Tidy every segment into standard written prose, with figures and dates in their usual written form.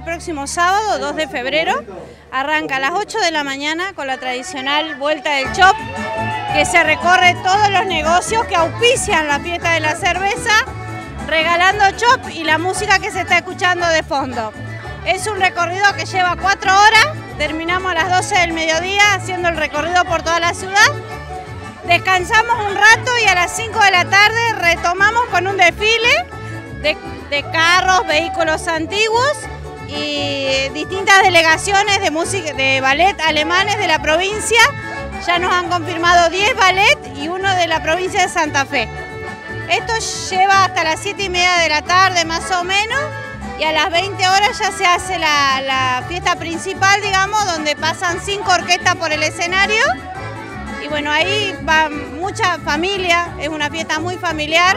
el próximo sábado, 2 de febrero, arranca a las 8 de la mañana con la tradicional Vuelta del Chop, que se recorre todos los negocios que auspician la fiesta de la cerveza, regalando chop y la música que se está escuchando de fondo. Es un recorrido que lleva 4 horas, terminamos a las 12 del mediodía haciendo el recorrido por toda la ciudad. Descansamos un rato y a las 5 de la tarde retomamos con un desfile de carros, vehículos antiguos y distintas delegaciones de música, de ballet alemanes de la provincia. Ya nos han confirmado 10 ballet y uno de la provincia de Santa Fe. Esto lleva hasta las 7:30 de la tarde más o menos y a las 20 horas ya se hace la fiesta principal, digamos, donde pasan 5 orquestas por el escenario. Y bueno, ahí va mucha familia, es una fiesta muy familiar.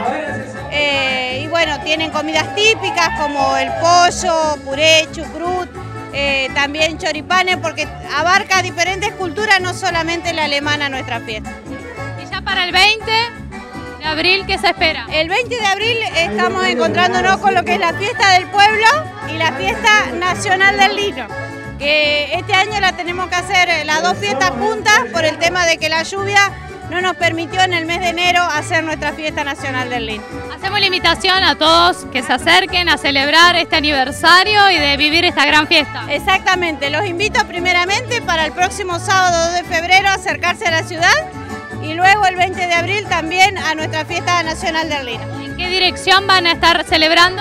Y bueno, tienen comidas típicas como el pollo, puré, chucrut, también choripanes, porque abarca diferentes culturas, no solamente la alemana nuestra fiesta. Y ya para el 20 de abril, ¿qué se espera? El 20 de abril estamos encontrándonos con lo que es la fiesta del pueblo y la fiesta nacional del lino, que este año la tenemos que hacer las dos fiestas juntas por el tema de que la lluvia no nos permitió en el mes de enero hacer nuestra fiesta nacional del lino. Hacemos la invitación a todos que se acerquen a celebrar este aniversario y de vivir esta gran fiesta. Exactamente, los invito primeramente para el próximo sábado 2 de febrero a acercarse a la ciudad y luego el 20 de abril también a nuestra fiesta nacional del lino. ¿En qué dirección van a estar celebrando?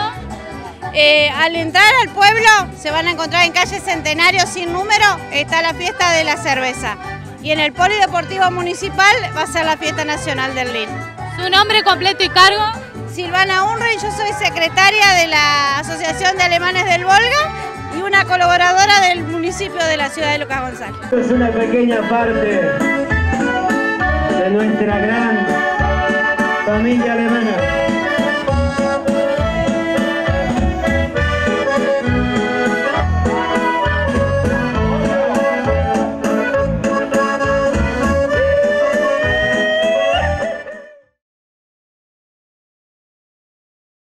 Al entrar al pueblo se van a encontrar en calle Centenario sin número, está la fiesta de la cerveza. Y en el Polideportivo Municipal va a ser la fiesta nacional del lino. ¿Su nombre completo y cargo? Silvana Unrein, yo soy secretaria de la Asociación de Alemanes del Volga y una colaboradora del municipio de la ciudad de Lucas González. Es una pequeña parte de nuestra gran familia alemana.